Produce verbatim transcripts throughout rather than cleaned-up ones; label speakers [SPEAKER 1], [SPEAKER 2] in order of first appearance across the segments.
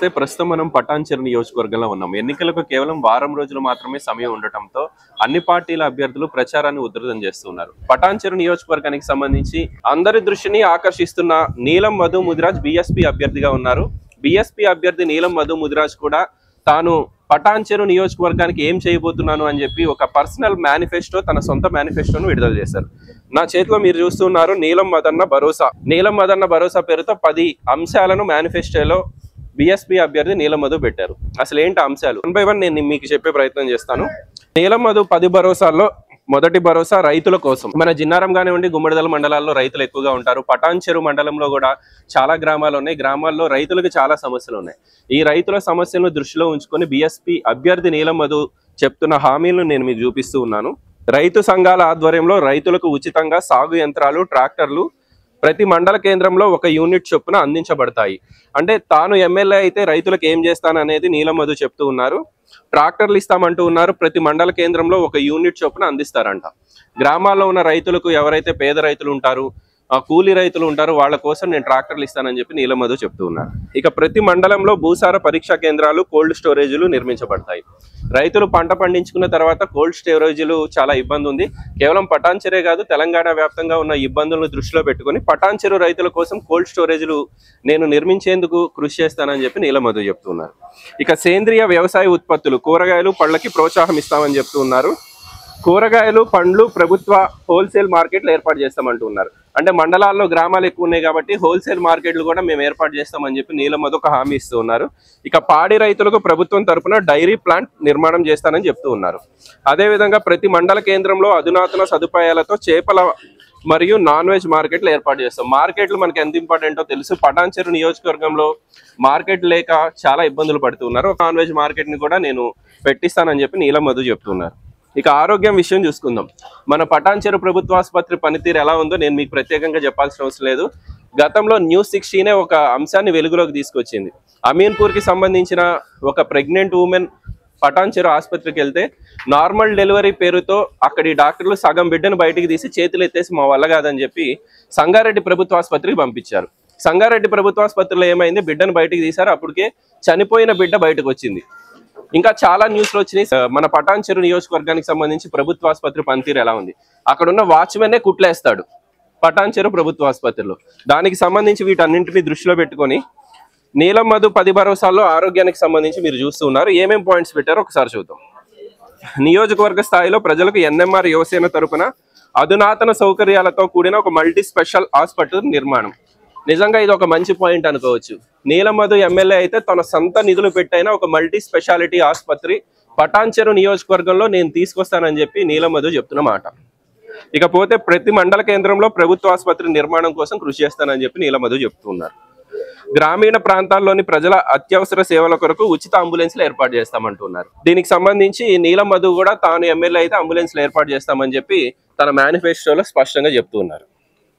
[SPEAKER 1] నమస్తే. ప్రస్తుతం మనం పటాన్చెరు నియోజకవర్గంలో ఉన్నాం. ఎన్నికలకు కేవలం వారం రోజులు మాత్రమే సమయం ఉండటంతో అన్ని పార్టీల అభ్యర్థులు ప్రచారాన్ని ఉధృతం చేస్తున్నారు. పటాన్చెరు నియోజకవర్గానికి సంబంధించి అందరి దృష్టిని ఆకర్షిస్తున్న నీలం మధు ముదిరాజ్ బీఎస్పీ అభ్యర్థిగా ఉన్నారు. బీఎస్పీ అభ్యర్థి నీలం మధు ముదిరాజ్ కూడా తాను పటాన్చెరు నియోజకవర్గానికి ఏం చేయబోతున్నాను అని చెప్పి ఒక పర్సనల్ మేనిఫెస్టో, తన సొంత మేనిఫెస్టోను విడుదల చేశారు. నా చేతిలో మీరు చూస్తున్నారు నీలం మదన్న భరోసా. నీలం మదన్న భరోసా పేరుతో పది అంశాలను మేనిఫెస్టోలో బీఎస్పీ అభ్యర్థి నీలం మధు పెట్టారు. అసలు ఏంటి అంశాలు వన్ బై వన్ నేను మీకు చెప్పే ప్రయత్నం చేస్తాను. నీలం మధు పది భరోసాల్లో మొదటి భరోసా రైతుల కోసం. మన జిన్నారం కానివ్వండి, గుమ్మడిదల మండలాల్లో రైతులు ఎక్కువగా ఉంటారు. పటాన్చెరు మండలంలో కూడా చాలా గ్రామాలు ఉన్నాయి. గ్రామాల్లో రైతులకు చాలా సమస్యలు ఉన్నాయి. ఈ రైతుల సమస్యలను దృష్టిలో ఉంచుకొని బీఎస్పీ అభ్యర్థి నీలం మధు చెప్తున్న హామీలను నేను మీకు చూపిస్తూ ఉన్నాను. రైతు సంఘాల ఆధ్వర్యంలో రైతులకు ఉచితంగా సాగు యంత్రాలు, ట్రాక్టర్లు ప్రతి మండల కేంద్రంలో ఒక యూనిట్ చొప్పున అందించబడతాయి. అంటే తాను ఎమ్మెల్యే అయితే రైతులకు ఏం చేస్తాననేది నీలం మధు చెప్తూ ఉన్నారు. ట్రాక్టర్లు ఇస్తామంటూ ఉన్నారు. ప్రతి మండల కేంద్రంలో ఒక యూనిట్ చొప్పున అందిస్తారంట. గ్రామాల్లో ఉన్న రైతులకు, ఎవరైతే పేద రైతులు ఉంటారు, కూలీ రైతులు ఉంటారు, వాళ్ళ కోసం నేను ట్రాక్టర్లు ఇస్తానని చెప్పి నీలం మధు చెప్తూ ఉన్నారు. ఇక ప్రతి మండలంలో భూసార పరీక్షా కేంద్రాలు, కోల్డ్ స్టోరేజీలు నిర్మించబడతాయి. రైతులు పంట పండించుకున్న తర్వాత కోల్డ్ స్టోరేజీలు చాలా ఇబ్బంది ఉంది. కేవలం పటాన్చెరే కాదు, తెలంగాణ వ్యాప్తంగా ఉన్న ఇబ్బందులను దృష్టిలో పెట్టుకుని పటాన్చెరు రైతుల కోసం కోల్డ్ స్టోరేజీలు నేను నిర్మించేందుకు కృషి చేస్తానని చెప్పి నీలం మధు చెప్తున్నారు. ఇక సేంద్రియ వ్యవసాయ ఉత్పత్తులు, కూరగాయలు, పళ్ళకి ప్రోత్సాహం ఇస్తామని చెప్తూ ఉన్నారు. కూరగాయలు, పండ్లు ప్రభుత్వ హోల్సేల్ మార్కెట్లు ఏర్పాటు చేస్తామంటూ ఉన్నారు. అంటే మండలాల్లో గ్రామాలు ఎక్కువ ఉన్నాయి కాబట్టి హోల్సేల్ మార్కెట్లు కూడా మేము ఏర్పాటు చేస్తామని చెప్పి నీలం మధు ఒక హామీ ఇస్తూ ఉన్నారు. ఇక పాడి రైతులకు ప్రభుత్వం తరఫున డైరీ ప్లాంట్ నిర్మాణం చేస్తానని చెప్తూ ఉన్నారు. అదేవిధంగా ప్రతి మండల కేంద్రంలో అధునాతన సదుపాయాలతో చేపల మరియు నాన్ వెజ్ మార్కెట్లు ఏర్పాటు చేస్తాం. మార్కెట్లు మనకి ఎంత ఇంపార్టెంటో తెలుసు. పటాన్చెరు నియోజకవర్గంలో మార్కెట్ లేక చాలా ఇబ్బందులు పడుతున్నారు. నాన్ వెజ్ మార్కెట్ని కూడా నేను పెట్టిస్తానని చెప్పి నీలం మధు చెప్తున్నారు. ఇక ఆరోగ్యం విషయం చూసుకుందాం. మన పటాన్చెరు ప్రభుత్వ ఆసుపత్రి పనితీరు ఎలా ఉందో నేను మీకు ప్రత్యేకంగా చెప్పాల్సిన అవసరం లేదు. గతంలో న్యూస్ సిక్స్టీనే ఒక అంశాన్ని వెలుగులోకి తీసుకొచ్చింది. అమీన్పూర్కి సంబంధించిన ఒక ప్రెగ్నెంట్ ఉమెన్ పటాన్చెరు ఆసుపత్రికి వెళ్తే నార్మల్ డెలివరీ పేరుతో అక్కడి డాక్టర్లు సగం బిడ్డను బయటికి తీసి చేతులు ఎత్తేసి మా వల్ల కాదని చెప్పి సంగారెడ్డి ప్రభుత్వ ఆసుపత్రికి పంపించారు. సంగారెడ్డి ప్రభుత్వ ఆసుపత్రిలో ఏమైంది, బిడ్డను బయటికి తీశారు. అప్పటికే చనిపోయిన బిడ్డ బయటకు వచ్చింది. ఇంకా చాలా న్యూస్లు వచ్చినాయి. మన పటాన్చెరు నియోజకవర్గానికి సంబంధించి ప్రభుత్వ ఆసుపత్రి పనితీరు ఎలా ఉంది. అక్కడ ఉన్న వాచ్మెన్నే కుట్లేస్తాడు పటాన్చెరు ప్రభుత్వ ఆసుపత్రిలో. దానికి సంబంధించి వీటన్నింటినీ దృష్టిలో పెట్టుకొని నీలం మధు పది భరోసాల్లో ఆరోగ్యానికి సంబంధించి మీరు చూస్తూ ఉన్నారు. ఏమేం పాయింట్స్ పెట్టారో ఒకసారి చూద్దాం. నియోజకవర్గ స్థాయిలో ప్రజలకు ఎన్ఎంఆర్ యువసేన తరపున అధునాతన సౌకర్యాలతో కూడిన ఒక మల్టీ స్పెషల్ హాస్పిటల్ నిర్మాణం. నిజంగా ఇది ఒక మంచి పాయింట్ అనుకోవచ్చు. నీలం మధు ఎమ్మెల్యే అయితే తన సొంత నిధులు పెట్టైన ఒక మల్టీ స్పెషాలిటీ ఆసుపత్రి పటాన్చెరు నియోజకవర్గంలో నేను తీసుకొస్తానని చెప్పి నీలం మధు చెప్తున్న మాట. ఇకపోతే ప్రతి మండల కేంద్రంలో ప్రభుత్వ ఆసుపత్రి నిర్మాణం కోసం కృషి చేస్తానని చెప్పి నీలం మధు చెప్తున్నారు. గ్రామీణ ప్రాంతాల్లోని ప్రజల అత్యవసర సేవల కొరకు ఉచిత అంబులెన్స్లు ఏర్పాటు చేస్తామంటున్నారు. దీనికి సంబంధించి నీలం మధు కూడా తాను ఎమ్మెల్యే అయితే అంబులెన్స్లు ఏర్పాటు చేస్తామని చెప్పి తన మేనిఫెస్టోలో స్పష్టంగా చెప్తున్నారు.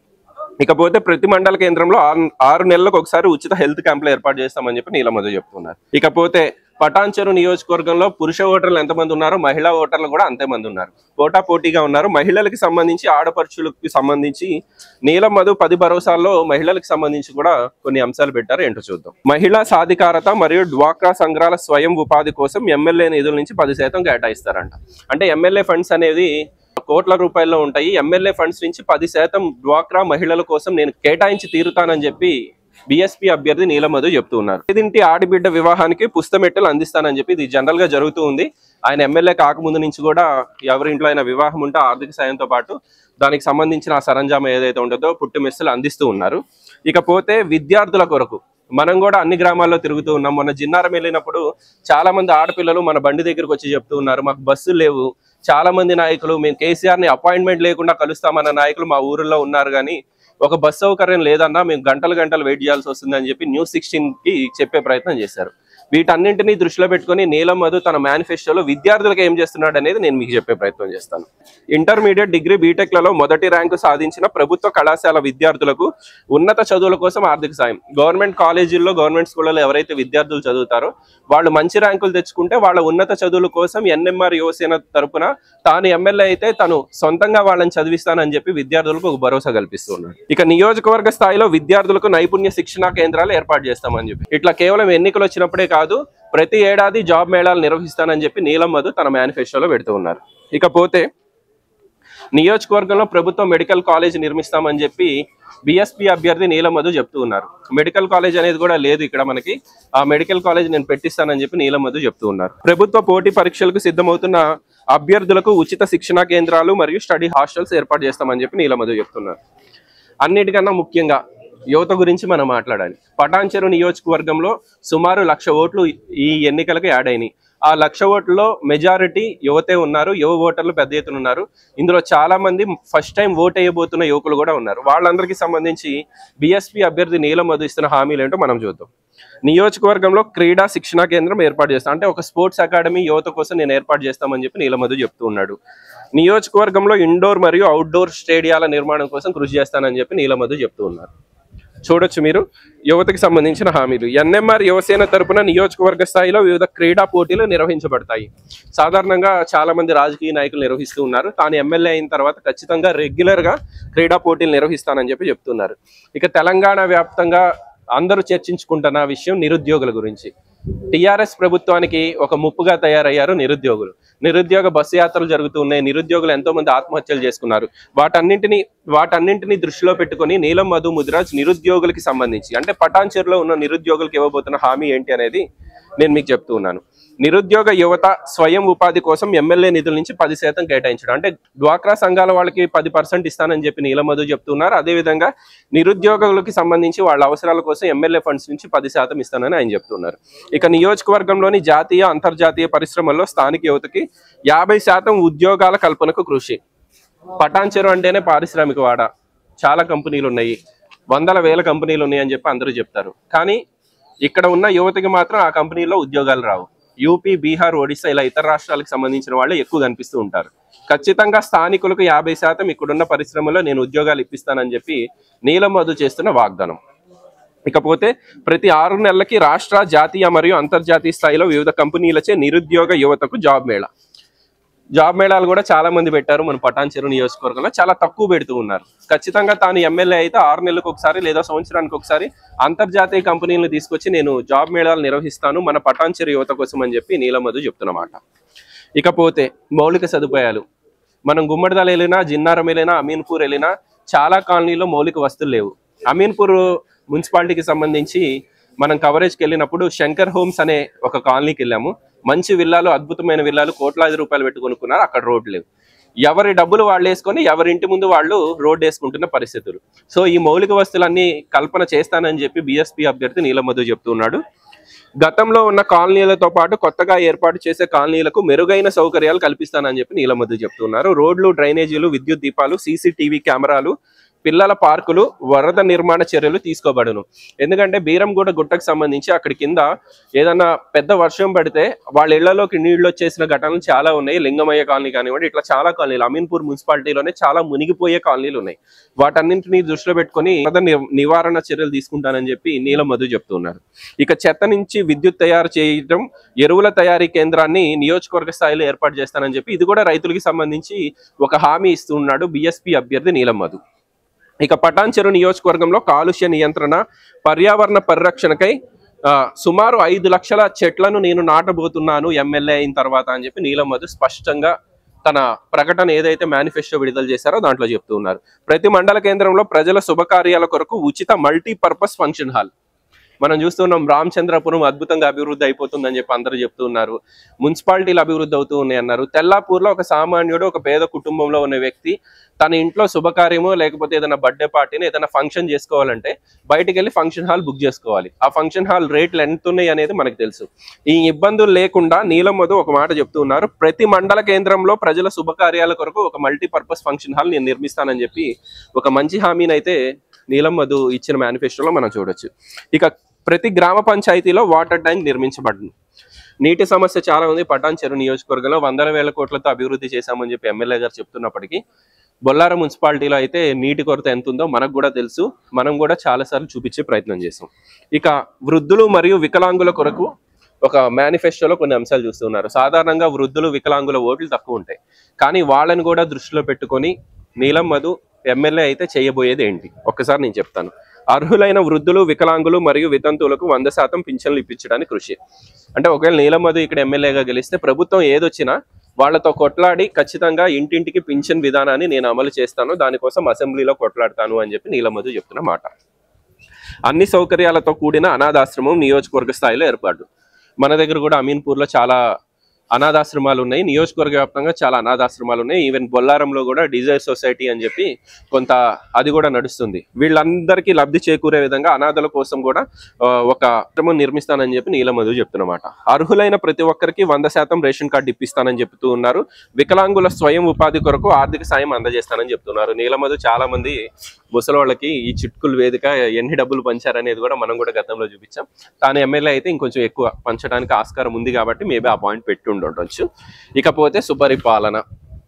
[SPEAKER 1] ఇకపోతే ప్రతి మండల కేంద్రంలో ఆరు ఆరు నెలలకు ఒకసారి ఉచిత హెల్త్ క్యాంపులు ఏర్పాటు చేస్తామని చెప్పి నీలం మధు చెప్తున్నారు. ఇకపోతే పటాన్చెరు నియోజకవర్గంలో పురుష ఓటర్లు ఎంతమంది ఉన్నారో మహిళా ఓటర్లు కూడా అంతే మంది ఉన్నారు. పోటా పోటీగా ఉన్నారు. మహిళలకు సంబంధించి, ఆడపడుచులకు సంబంధించి నీలం మధు పది భరోసాల్లో మహిళలకు సంబంధించి కూడా కొన్ని అంశాలు పెట్టారు. ఏంటో చూద్దాం. మహిళా సాధికారత మరియు డ్వాక్రా సంఘాల స్వయం ఉపాధి కోసం ఎమ్మెల్యే నిధుల నుంచి పది శాతం కేటాయిస్తారంట. అంటే ఎమ్మెల్యే ఫండ్స్ అనేది కోట్ల రూపాయల్లో ఉంటాయి. ఎమ్మెల్యే ఫండ్స్ నుంచి పది శాతం డ్వాక్రా మహిళల కోసం నేను కేటాయించి తీరుతానని చెప్పి బీఎస్పీ అభ్యర్థి నీలం మధు చెప్తూ ఉన్నారు. ఇదింటి ఆడిబిడ్డ వివాహానికి పుస్తమెట్టలు అందిస్తానని చెప్పి ఇది జనరల్ గా జరుగుతూ ఉంది. ఆయన ఎమ్మెల్యే కాకముందు నుంచి కూడా ఎవరి ఇంట్లో అయినా వివాహం ఉంటే ఆర్థిక సాయంతో పాటు దానికి సంబంధించిన ఆ సరంజామా ఏదైతే ఉంటుందో పుట్టు మెస్సులు అందిస్తూ ఉన్నారు. ఇకపోతే విద్యార్థుల కొరకు మనం కూడా అన్ని గ్రామాల్లో తిరుగుతూ ఉన్నాం. మొన్న జిన్నారం వెళ్ళినప్పుడు చాలా మంది ఆడపిల్లలు మన బండి దగ్గరకు వచ్చి చెప్తూ ఉన్నారు, మాకు బస్సులు లేవు. చాలా మంది నాయకులు మేము కేసీఆర్ ని అపాయింట్మెంట్ లేకుండా కలుస్తామన్న నాయకులు మా ఊరిలో ఉన్నారు, కానీ ఒక బస్ సౌకర్యం లేదన్నా మేము గంటలు గంటలు వెయిట్ చేయాల్సి వస్తుంది అని చెప్పి న్యూస్ సిక్స్టీన్ కి చెప్పే ప్రయత్నం చేశారు. వీటన్నింటినీ దృష్టిలో పెట్టుకొని నీలం మధు తన మేనిఫెస్టోలో విద్యార్థులకు ఏం చేస్తున్నాడు అనేది నేను మీకు చెప్పే ప్రయత్నం చేస్తాను. ఇంటర్మీడియట్, డిగ్రీ, బీటెక్లలో మొదటి ర్యాంకు సాధించిన ప్రభుత్వ కళాశాల విద్యార్థులకు ఉన్నత చదువుల కోసం ఆర్థిక సాయం. గవర్నమెంట్ కాలేజీల్లో, గవర్నమెంట్ స్కూళ్ళలో ఎవరైతే విద్యార్థులు చదువుతారో వాళ్ళు మంచి ర్యాంకులు తెచ్చుకుంటే వాళ్ళ ఉన్నత చదువుల కోసం ఎన్ఎంఆర్ యువసేన తరపున తాను ఎమ్మెల్యే అయితే తను సొంతంగా వాళ్ళని చదివిస్తానని చెప్పి విద్యార్థులకు ఒక భరోసా కల్పిస్తున్నాడు. ఇక నియోజకవర్గ స్థాయిలో విద్యార్థులకు నైపుణ్య శిక్షణా కేంద్రాలు ఏర్పాటు చేస్తామని చెప్పి ఇట్లా కేవలం ఎన్నికలు వచ్చినప్పుడే కాదు, ప్రతి ఏడాది జాబ్ మేళాలు నిర్వహిస్తానని చెప్పి నీలం మధు తన మేనిఫెస్టోలో పెడుతూ ఉన్నారు. ఇకపోతే నియోజకవర్గంలో ప్రభుత్వ మెడికల్ కాలేజ్ నిర్మిస్తామని చెప్పి బిఎస్పీ అభ్యర్థి నీలం మధు చెప్తూ ఉన్నారు. మెడికల్ కాలేజ్ అనేది కూడా లేదు ఇక్కడ మనకి, ఆ మెడికల్ కాలేజ్ నేను పెట్టిస్తానని చెప్పి నీలం మధు చెప్తూ ఉన్నారు. ప్రభుత్వ పోటీ పరీక్షలకు సిద్ధమవుతున్న అభ్యర్థులకు ఉచిత శిక్షణా కేంద్రాలు మరియు స్టడీ హాస్టల్స్ ఏర్పాటు చేస్తామని చెప్పి నీలం మధు చెప్తున్నారు. అన్నిటికన్నా ముఖ్యంగా యువత గురించి మనం మాట్లాడాలి. పటాన్చెరు నియోజకవర్గంలో సుమారు లక్ష ఓట్లు ఈ ఎన్నికలకు యాడ్ అయినాయి. ఆ లక్ష ఓట్లలో మెజారిటీ యువతే ఉన్నారు, యువ ఓటర్లు పెద్ద ఎత్తున ఉన్నారు. ఇందులో చాలా మంది ఫస్ట్ టైం ఓట్ వేయబోతున్న యువకులు కూడా ఉన్నారు. వాళ్ళందరికీ సంబంధించి బిఎస్పీ అభ్యర్థి నీలం మధు ఇస్తున్న హామీలు ఏంటో మనం చూద్దాం. నియోజకవర్గంలో క్రీడా శిక్షణా కేంద్రం ఏర్పాటు చేస్తాం, అంటే ఒక స్పోర్ట్స్ అకాడమీ యువత కోసం నేను ఏర్పాటు చేస్తామని చెప్పి నీలం మధు చెప్తూ ఉన్నాడు. నియోజకవర్గంలో ఇండోర్ మరియు అవుట్డోర్ స్టేడియాల నిర్మాణం కోసం కృషి చేస్తానని చెప్పి నీలం మధు చెప్తూ ఉన్నారు. చూడొచ్చు మీరు యువతకి సంబంధించిన హామీలు. ఎన్ఎంఆర్ యువసేన తరపున నియోజకవర్గ స్థాయిలో వివిధ క్రీడా పోటీలు నిర్వహించబడతాయి. సాధారణంగా చాలా మంది రాజకీయ నాయకులు నిర్వహిస్తూ ఉన్నారు. తాను ఎమ్మెల్యే అయిన తర్వాత ఖచ్చితంగా రెగ్యులర్ గా క్రీడా పోటీలు నిర్వహిస్తానని చెప్పి చెప్తున్నారు. ఇక తెలంగాణ వ్యాప్తంగా అందరూ చర్చించుకుంటున్న విషయం నిరుద్యోగుల గురించి. టీఆర్ఎస్ ప్రభుత్వానికి ఒక ముప్పుగా తయారయ్యారు నిరుద్యోగులు. నిరుద్యోగ బస్సు యాత్రలు జరుగుతూ ఉన్నాయి. నిరుద్యోగులు ఎంతో మంది ఆత్మహత్యలు చేసుకున్నారు. వాటన్నింటినీ వాటన్నింటినీ దృష్టిలో పెట్టుకొని నీలం మధు ముదిరాజ్ నిరుద్యోగులకి సంబంధించి, అంటే పటాన్చెరులో ఉన్న నిరుద్యోగులకు ఇవ్వబోతున్న హామీ ఏంటి అనేది నేను మీకు చెప్తూ ఉన్నాను. నిరుద్యోగ యువత స్వయం ఉపాధి కోసం ఎమ్మెల్యే నిధుల నుంచి పది శాతం కేటాయించడం, అంటే డ్వాక్రా సంఘాల వాళ్ళకి పది పర్సెంట్ ఇస్తానని చెప్పి నీలం మధు చెప్తున్నారు. అదేవిధంగా నిరుద్యోగులకి సంబంధించి వాళ్ళ అవసరాల కోసం ఎమ్మెల్యే ఫండ్స్ నుంచి పది శాతం ఇస్తానని ఆయన చెప్తున్నారు. ఇక నియోజకవర్గంలోని జాతీయ, అంతర్జాతీయ పరిశ్రమల్లో స్థానిక యువతకి యాభై శాతం ఉద్యోగాల కల్పనకు కృషి. పటాన్చెరు అంటేనే పారిశ్రామిక వాడ, చాలా కంపెనీలు ఉన్నాయి, వందల వేల కంపెనీలు ఉన్నాయి అని చెప్పి అందరూ చెప్తారు. కానీ ఇక్కడ ఉన్న యువతకి మాత్రం ఆ కంపెనీల్లో ఉద్యోగాలు రావు. యూపీ, బీహార్, ఒడిశా ఇలా ఇతర రాష్ట్రాలకు సంబంధించిన వాళ్ళు ఎక్కువ కనిపిస్తూ ఉంటారు. ఖచ్చితంగా స్థానికులకు యాభై శాతం ఇక్కడున్న పరిశ్రమలో నేను ఉద్యోగాలు ఇప్పిస్తానని చెప్పి నీలం మధు చేస్తున్న వాగ్దానం. ఇకపోతే ప్రతి ఆరు నెలలకి రాష్ట్ర, జాతీయ మరియు అంతర్జాతీయ స్థాయిలో వివిధ కంపెనీలచే నిరుద్యోగ యువతకు జాబ్ మేళా. జాబ్ మేళాలు కూడా చాలా మంది పెట్టారు మన పటాన్చెరు నియోజకవర్గంలో, చాలా తక్కువ పెడుతూ ఉన్నారు. ఖచ్చితంగా తాను ఎమ్మెల్యే అయితే ఆరు నెలలకు ఒకసారి లేదా సంవత్సరానికి ఒకసారి అంతర్జాతీయ కంపెనీలను తీసుకొచ్చి నేను జాబ్ మేళాలు నిర్వహిస్తాను మన పటాన్చెరు యువత కోసం అని చెప్పి నీలం మధు చెప్తున్నమాట. ఇకపోతే మౌలిక సదుపాయాలు. మనం గుమ్మడిదల వెళ్ళినా, జిన్నారం వెళ్ళినా, అమీన్పూర్ వెళ్ళినా చాలా కాలనీలో మౌలిక వస్తువులు లేవు. అమీన్పూర్ మున్సిపాలిటీకి సంబంధించి మనం కవరేజ్కి వెళ్ళినప్పుడు శంకర్ హోమ్స్ అనే ఒక కాలనీకి వెళ్ళాము. మంచి విల్లాలు, అద్భుతమైన విల్లాలు, కోట్లాది రూపాయలు పెట్టి కొనుక్కున్నారు. అక్కడ రోడ్లు లేవు. ఎవరి డబ్బులు వాళ్ళు వేసుకొని ఎవరి ఇంటి ముందు వాళ్ళు రోడ్డు వేసుకుంటున్న పరిస్థితులు. సో ఈ మౌలిక వస్తువులన్నీ కల్పన చేస్తానని చెప్పి బిఎస్పీ అభ్యర్థి నీలం మధు చెప్తున్నాడు. గతంలో ఉన్న కాలనీలతో పాటు కొత్తగా ఏర్పాటు చేసే కాలనీలకు మెరుగైన సౌకర్యాలు కల్పిస్తానని చెప్పి నీలం మధు చెప్తున్నారు. రోడ్లు, డ్రైనేజీలు, విద్యుత్ దీపాలు, సీసీటీవీ కెమెరాలు, పిల్లల పార్కులు, వరద నిర్మాణ చర్యలు తీసుకోబడును. ఎందుకంటే బీరంగూడ గుట్టకు సంబంధించి అక్కడి కింద ఏదన్నా పెద్ద వర్షం పడితే వాళ్ళ ఇళ్లలోకి నీళ్లు వచ్చేసిన ఘటనలు చాలా ఉన్నాయి. లింగమయ్య కాలనీ కానివ్వండి, ఇట్లా చాలా కాలనీలు అమీన్పూర్ మున్సిపాలిటీలోనే చాలా మునిగిపోయే కాలనీలు ఉన్నాయి. వాటన్నింటినీ దృష్టిలో పెట్టుకుని వరద నివారణ చర్యలు తీసుకుంటానని చెప్పి నీలం మధు చెప్తున్నారు. ఇక చెత్త నుంచి విద్యుత్ తయారు చేయడం, ఎరువుల తయారీ కేంద్రాన్ని నియోజకవర్గ స్థాయిలో ఏర్పాటు చేస్తానని చెప్పి ఇది కూడా రైతులకి సంబంధించి ఒక హామీ ఇస్తున్నాడు బిఎస్పీ అభ్యర్థి నీలం మధు. ఇక పటాన్చెరు నియోజకవర్గంలో కాలుష్య నియంత్రణ, పర్యావరణ పరిరక్షణకై సుమారు ఐదు లక్షల చెట్లను నేను నాటబోతున్నాను ఎమ్మెల్యే అయిన తర్వాత అని చెప్పి నీలం మధు స్పష్టంగా తన ప్రకటన ఏదైతే మేనిఫెస్టో విడుదల చేశారో దాంట్లో చెప్తూ ఉన్నారు. ప్రతి మండల కేంద్రంలో ప్రజల శుభకార్యాల కొరకు ఉచిత మల్టీపర్పస్ ఫంక్షన్ హాల్. మనం చూస్తున్నాం రామచంద్రపురం అద్భుతంగా అభివృద్ధి అయిపోతుందని చెప్పి అందరూ చెప్తున్నారు. మున్సిపాలిటీలు అభివృద్ధి అవుతూ ఉన్నాయి అన్నారు. తెల్లాపూర్లో ఒక సామాన్యుడు, ఒక పేద కుటుంబంలో ఉన్న వ్యక్తి తన ఇంట్లో శుభకార్యమో లేకపోతే ఏదైనా బర్త్డే పార్టీని ఏదైనా ఫంక్షన్ చేసుకోవాలంటే బయటికి వెళ్ళి ఫంక్షన్ హాల్ బుక్ చేసుకోవాలి. ఆ ఫంక్షన్ హాల్ రేట్లు ఎంత ఉన్నాయి అనేది మనకు తెలుసు. ఈ ఇబ్బందులు లేకుండా నీలం మధు ఒక మాట చెప్తూ ఉన్నారు. ప్రతి మండల కేంద్రంలో ప్రజల శుభకార్యాల కొరకు ఒక మల్టీపర్పస్ ఫంక్షన్ హాల్ నేను నిర్మిస్తానని చెప్పి ఒక మంచి హామీని అయితే నీలం మధు ఇచ్చిన మేనిఫెస్టోలో మనం చూడొచ్చు. ఇక ప్రతి గ్రామ పంచాయతీలో వాటర్ ట్యాంక్ నిర్మించబడింది. నీటి సమస్య చాలా ఉంది. పటాన్చెరు నియోజకవర్గంలో వందల వేల కోట్లతో అభివృద్ధి చేశామని చెప్పి ఎమ్మెల్యే గారు చెప్తున్నప్పటికీ బొల్లారం మున్సిపాలిటీలో అయితే నీటి కొరత ఎంత ఉందో మనకు కూడా తెలుసు. మనం కూడా చాలాసార్లు చూపించే ప్రయత్నం చేసాం. ఇక వృద్ధులు మరియు వికలాంగుల కొరకు ఒక మేనిఫెస్టోలో కొన్ని అంశాలు చూస్తున్నారు. సాధారణంగా వృద్ధులు వికలాంగుల ఓట్లు తక్కువ ఉంటాయి, కానీ వాళ్ళని కూడా దృష్టిలో పెట్టుకొని నీలం మధు ఎమ్మెల్యే అయితే చేయబోయేది ఏంటి ఒక్కసారి నేను చెప్తాను. అర్హులైన వృద్ధులు, వికలాంగులు మరియు వితంతువులకు వంద శాతం పింఛన్లు ఇప్పించడానికి కృషి. అంటే ఒకవేళ నీలం మధు ఇక్కడ ఎమ్మెల్యేగా గెలిస్తే ప్రభుత్వం ఏదొచ్చినా వాళ్ళతో కొట్లాడి ఖచ్చితంగా ఇంటింటికి పింఛన్ విధానాన్ని నేను అమలు చేస్తాను, దానికోసం అసెంబ్లీలో కొట్లాడతాను అని చెప్పి నీలం మధు చెప్తున్న మాట. అన్ని సౌకర్యాలతో కూడిన అనాథాశ్రమం నియోజకవర్గ స్థాయిలో ఏర్పాటు. మన దగ్గర కూడా అమీన్పూర్లో చాలా అనాథాశ్రమాలు ఉన్నాయి. నియోజకవర్గ వ్యాప్తంగా చాలా అనాథాశ్రమాలు ఉన్నాయి. ఈవెన్ బొల్లారంలో కూడా డిజైర్ సొసైటీ అని చెప్పి కొంత అది కూడా నడుస్తుంది. వీళ్ళందరికీ లబ్ధి చేకూరే విధంగా అనాథల కోసం కూడా ఒక ఆశ్రమం నిర్మిస్తానని చెప్పి నీలం మధు చెప్తున్నమాట. అర్హులైన ప్రతి ఒక్కరికి వంద శాతం రేషన్ కార్డు ఇప్పిస్తానని చెప్తూ ఉన్నారు. వికలాంగుల స్వయం ఉపాధి కొరకు ఆర్థిక సాయం అందజేస్తానని చెప్తున్నారు. నీలం మధు చాలా మంది ముసలోళ్ళకి ఈ చిట్కుల వేదిక ఎన్ని డబ్బులు పంచారనేది కూడా మనం కూడా గతంలో చూపించాం. తాను ఎమ్మెల్యే అయితే ఇంకొంచెం ఎక్కువ పంచడానికి ఆస్కారం ఉంది కాబట్టి మేబీ ఆ పాయింట్ పెట్టి ఉండొచ్చు. ఇకపోతే సుపరిపాలన,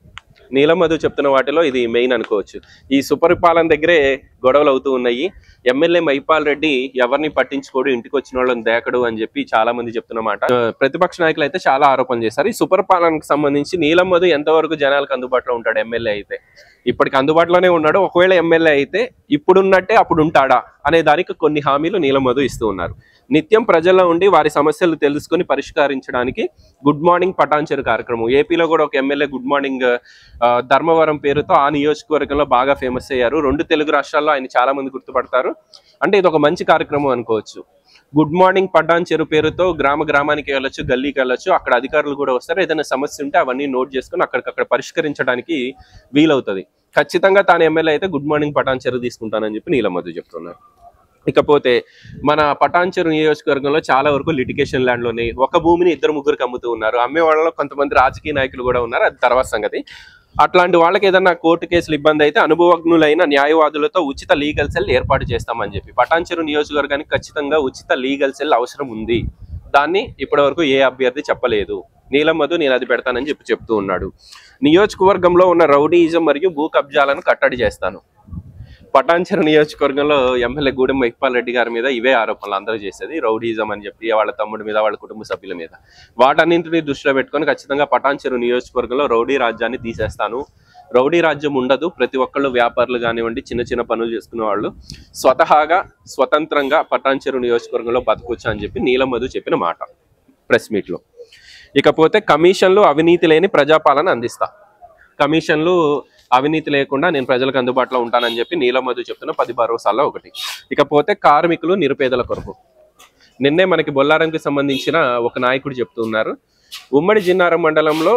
[SPEAKER 1] నీలం మధు చెప్తున్న వాటిలో ఇది మెయిన్ అనుకోవచ్చు. ఈ సుపరిపాలన దగ్గరే గొడవలు అవుతూ ఉన్నాయి. ఎమ్మెల్యే మైపాల్ రెడ్డి ఎవరిని పట్టించుకోడు, ఇంటికి వచ్చిన వాళ్ళని దేకడు అని చెప్పి చాలా మంది చెప్తున్నమాట. ప్రతిపక్ష నాయకులు అయితే చాలా ఆరోపణలు చేశారు. ఈ సుపరిపాలనకు సంబంధించి నీలం మధు ఎంతవరకు జనాలకు అందుబాటులో ఉంటాడు ఎమ్మెల్యే అయితే? ఇప్పటికి అందుబాటులోనే ఉన్నాడు. ఒకవేళ ఎమ్మెల్యే అయితే ఇప్పుడున్నట్టే అప్పుడు ఉంటాడా అనే దానికి కొన్ని హామీలు నీలం మధు ఇస్తూ ఉన్నారు. నిత్యం ప్రజల్లో ఉండి వారి సమస్యలు తెలుసుకొని పరిష్కరించడానికి గుడ్ మార్నింగ్ పటాన్చెరు కార్యక్రమం. ఏపీలో కూడా ఒక ఎమ్మెల్యే గుడ్ మార్నింగ్ ధర్మవరం పేరుతో ఆ నియోజకవర్గంలో బాగా ఫేమస్ అయ్యారు. రెండు తెలుగు రాష్ట్రాల్లో ఆయన చాలా మంది గుర్తుపడతారు. అంటే ఇది ఒక మంచి కార్యక్రమం అనుకోవచ్చు. గుడ్ మార్నింగ్ పటాన్చెరు పేరుతో గ్రామ గ్రామానికి వెళ్ళొచ్చు, గల్లీకి వెళ్ళొచ్చు. అక్కడ అధికారులు కూడా వస్తారు. ఏదైనా సమస్య ఉంటే అవన్నీ నోట్ చేసుకుని అక్కడికక్కడ పరిష్కరించడానికి వీలవుతుంది. ఖచ్చితంగా తాను ఎమ్మెల్యే అయితే గుడ్ మార్నింగ్ పటాన్చెరు తీసుకుంటానని చెప్పి నీలం మధు చెప్తున్నారు. ఇకపోతే మన పటాన్చెరు నియోజకవర్గంలో చాలా వరకు లిటిగేషన్ ల్యాండ్లు ఉన్నాయి. ఒక భూమిని ఇద్దరు ముగ్గురికి అమ్ముతూ ఉన్నారు. అమ్మే వాళ్ళలో కొంతమంది రాజకీయ నాయకులు కూడా ఉన్నారు, అది తర్వాత సంగతి. అట్లాంటి వాళ్ళకి ఏదన్నా కోర్టు కేసులు ఇబ్బంది అయితే అనుభవజ్ఞులైన న్యాయవాదులతో ఉచిత లీగల్ సెల్ ఏర్పాటు చేస్తామని చెప్పి పటాన్చెరు నియోజకవర్గానికి ఖచ్చితంగా ఉచిత లీగల్ సెల్ అవసరం ఉంది. దాన్ని ఇప్పటి వరకు ఏ అభ్యర్థి చెప్పలేదు. నీలం మధు నేను అది పెడతానని చెప్పి చెప్తూ ఉన్నాడు. నియోజకవర్గంలో ఉన్న రౌడీయిజం మరియు భూ కబ్జాలను కట్టడి చేస్తాను. పటాన్చెరు నియోజకవర్గంలో ఎమ్మెల్యే గూడెం మైపాల్ రెడ్డి గారి మీద ఇవే ఆరోపణలు అందరూ చేసేది, రౌడీజం అని చెప్పి వాళ్ళ తమ్ముడి మీద, వాళ్ళ కుటుంబ సభ్యుల మీద. వాటన్నింటినీ దృష్టిలో పెట్టుకొని ఖచ్చితంగా పటాన్చెరు నియోజకవర్గంలో రౌడీ రాజ్యాన్ని తీసేస్తాను. రౌడీ రాజ్యం ఉండదు. ప్రతి ఒక్కళ్ళు వ్యాపారులు కానివ్వండి, చిన్న చిన్న పనులు చేసుకునే వాళ్ళు స్వతహాగా స్వతంత్రంగా పటాన్చెరు నియోజకవర్గంలో బతకొచ్చు అని చెప్పి నీలం మధు చెప్పిన మాట ప్రెస్ మీట్లో. ఇకపోతే కమిషన్లు అవినీతి లేని ప్రజాపాలన అందిస్తా. కమిషన్లు అవినీతి లేకుండా నేను ప్రజలకు అందుబాటులో ఉంటానని చెప్పి నీలం మధు చెప్తున్న పది భరోసాల్లో ఒకటి. ఇకపోతే కార్మికులు, నిరుపేదల కొరకు నిన్నే మనకి బొల్లారంకి సంబంధించిన ఒక నాయకుడు చెప్తూ ఉన్నారు. ఉమ్మడి జిన్నారం మండలంలో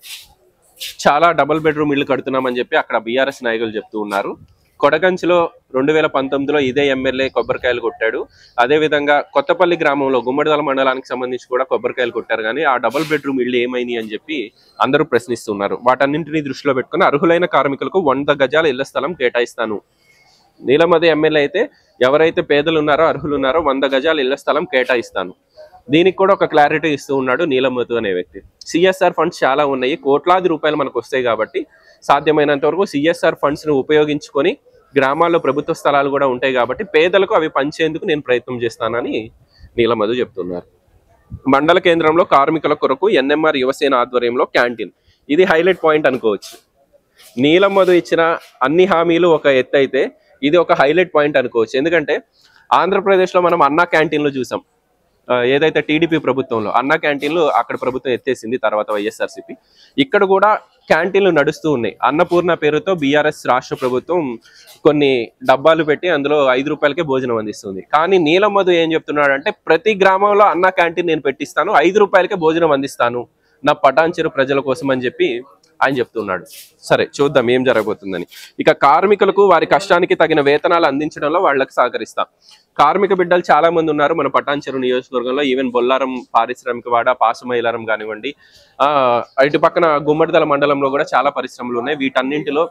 [SPEAKER 1] చాలా డబుల్ బెడ్రూమ్ ఇళ్ళు కడుతున్నామని చెప్పి అక్కడ బీఆర్ఎస్ నాయకులు చెప్తూ ఉన్నారు. కొడగంచిలో రెండు వేల పంతొమ్మిదిలో ఇదే ఎమ్మెల్యే కొబ్బరికాయలు కొట్టాడు. అదేవిధంగా కొత్తపల్లి గ్రామంలో గుమ్మడిదల మండలానికి సంబంధించి కూడా కొబ్బరికాయలు కొట్టారు. కానీ ఆ డబుల్ బెడ్రూమ్ ఇళ్ళు ఏమైంది అని చెప్పి అందరూ ప్రశ్నిస్తున్నారు. వాటన్నింటినీ దృష్టిలో పెట్టుకుని అర్హులైన కార్మికులకు వంద గజాల ఇళ్ల స్థలం కేటాయిస్తాను. నీలం మధు ఎమ్మెల్యే అయితే ఎవరైతే పేదలు ఉన్నారో, అర్హులు ఉన్నారో వంద గజాల ఇళ్ల స్థలం కేటాయిస్తాను. దీనికి కూడా ఒక క్లారిటీ ఇస్తూ ఉన్నాడు నీలం మధు అనే వ్యక్తి. సిఎస్ఆర్ ఫండ్స్ చాలా ఉన్నాయి, కోట్లాది రూపాయలు మనకు వస్తాయి కాబట్టి సాధ్యమైనంత వరకు సిఎస్ఆర్ ఫండ్స్ను ఉపయోగించుకొని గ్రామాల్లో ప్రభుత్వ స్థలాలు కూడా ఉంటాయి కాబట్టి పేదలకు అవి పంచేందుకు నేను ప్రయత్నం చేస్తానని నీలం మధు చెప్తున్నారు. మండల కేంద్రంలో కార్మికుల కొరకు ఎన్ఎంఆర్ యువసేన ఆధ్వర్యంలో క్యాంటీన్, ఇది హైలైట్ పాయింట్ అనుకోవచ్చు. నీలం మధు ఇచ్చిన అన్ని హామీలు ఒక ఎత్తు అయితే ఇది ఒక హైలైట్ పాయింట్ అనుకోవచ్చు. ఎందుకంటే ఆంధ్రప్రదేశ్లో మనం అన్నా క్యాంటీన్లు చూసాం. ఏదైతే టీడీపీ ప్రభుత్వంలో అన్నా క్యాంటీన్లు అక్కడ ప్రభుత్వం ఎత్తేసింది, తర్వాత వైఎస్ఆర్సీపీ. ఇక్కడ కూడా క్యాంటీన్లు నడుస్తూ ఉన్నాయి. అన్నపూర్ణ పేరుతో బీఆర్ఎస్ రాష్ట్ర ప్రభుత్వం కొన్ని డబ్బాలు పెట్టి అందులో ఐదు రూపాయలకే భోజనం అందిస్తుంది. కానీ నీలం మధు ఏం చెప్తున్నాడు అంటే ప్రతి గ్రామంలో అన్నా క్యాంటీన్ నేను పెట్టిస్తాను, ఐదు రూపాయలకే భోజనం అందిస్తాను నా పటాన్చెరు ప్రజల కోసం అని చెప్పి ఆయన చెప్తున్నాడు. సరే చూద్దాం ఏం జరగబోతుందని. ఇక కార్మికులకు వారి కష్టానికి తగిన వేతనాలు అందించడంలో వాళ్ళకి సహకరిస్తాం. కార్మిక బిడ్డలు చాలా మంది ఉన్నారు మన పటాన్చెరు నియోజకవర్గంలో. ఈవెన్ బొల్లారం పారిశ్రామిక వాడ, పాసమైలారం కానివ్వండి, ఆ ఇటు పక్కన గుమ్మడిదల మండలంలో కూడా చాలా పరిశ్రమలు ఉన్నాయి. వీటన్నింటిలో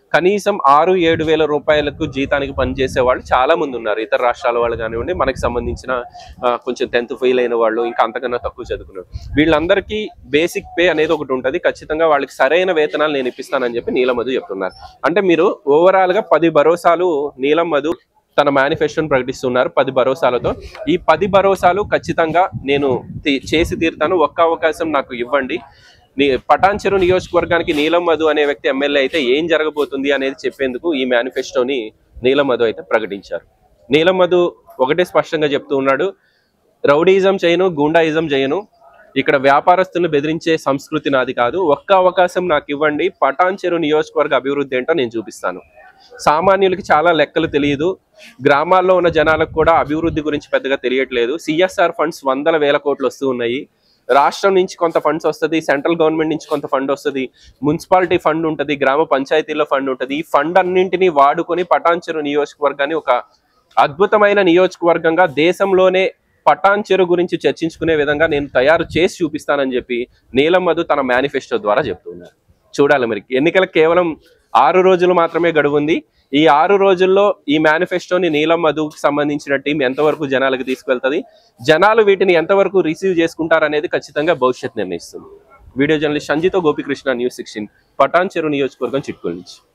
[SPEAKER 1] కనీసం ఆరు ఏడు వేల రూపాయలకు జీతానికి పనిచేసే వాళ్ళు చాలా మంది ఉన్నారు. ఇతర రాష్ట్రాల వాళ్ళు కానివ్వండి, మనకి సంబంధించిన కొంచెం టెన్త్ ఫెయిల్ అయిన వాళ్ళు, ఇంకా అంతకన్నా తక్కువ చదువుకున్నారు, వీళ్ళందరికీ బేసిక్ పే అనేది ఒకటి ఉంటుంది. ఖచ్చితంగా వాళ్ళకి సరైన వేతనాలు నేను ఇప్పిస్తానని చెప్పి నీలం మధు చెప్తున్నారు. అంటే మీరు ఓవరాల్ గా పది భరోసాలు నీలం మధు తన మేనిఫెస్టోని ప్రకటిస్తున్నారు. పది భరోసాలతో ఈ పది భరోసాలు ఖచ్చితంగా నేను చేసి తీరుతాను, ఒక్క అవకాశం నాకు ఇవ్వండి. పటాన్చెరు నియోజకవర్గానికి నీలం మధు అనే వ్యక్తి ఎమ్మెల్యే అయితే ఏం జరగబోతుంది అనేది చెప్పేందుకు ఈ మేనిఫెస్టోని నీలం మధు అయితే ప్రకటించారు. నీలం మధు ఒకటే స్పష్టంగా చెప్తూ ఉన్నాడు, రౌడీజం చేయను, గూండాయిజం చేయను, ఇక్కడ వ్యాపారస్తులను బెదిరించే సంస్కృతి నాది కాదు, ఒక్క అవకాశం నాకు ఇవ్వండి, పటాన్చెరు నియోజకవర్గ అభివృద్ధి ఏంటో నేను చూపిస్తాను. సామాన్యులకి చాలా లెక్కలు తెలియదు, గ్రామాల్లో ఉన్న జనాలకు కూడా అభివృద్ధి గురించి పెద్దగా తెలియట్లేదు. సిఎస్ఆర్ ఫండ్స్ వందల వేల కోట్లు వస్తూ ఉన్నాయి, రాష్ట్రం నుంచి కొంత ఫండ్స్ వస్తుంది, సెంట్రల్ గవర్నమెంట్ నుంచి కొంత ఫండ్ వస్తుంది, మున్సిపాలిటీ ఫండ్ ఉంటుంది, గ్రామ పంచాయతీల్లో ఫండ్ ఉంటుంది. ఈ ఫండ్ అన్నింటినీ వాడుకొని పటాన్చెరు నియోజకవర్గాన్ని ఒక అద్భుతమైన నియోజకవర్గంగా దేశంలోనే పటాన్చెరు గురించి చర్చించుకునే విధంగా నేను తయారు చేసి చూపిస్తానని చెప్పి నీలం మధు తన మేనిఫెస్టో ద్వారా చెప్తున్నారు. చూడాలి మరి, ఎన్నికలకు కేవలం ఆరు రోజులు మాత్రమే గడువుంది. ఈ ఆరు రోజుల్లో ఈ మేనిఫెస్టోని నీలం మధుకి సంబంధించిన టీం ఎంతవరకు జనాలకు తీసుకువెళ్తుంది, జనాలు వీటిని ఎంతవరకు రిసీవ్ చేసుకుంటారనేది ఖచ్చితంగా భవిష్యత్ నిర్ణయిస్తుంది. వీడియో జర్నలిస్ట్ సంజితో గోపికృష్ణ, న్యూస్ సిక్స్టీన్, పటాన్చెరు నియోజకవర్గం చిట్కూరు నుంచి.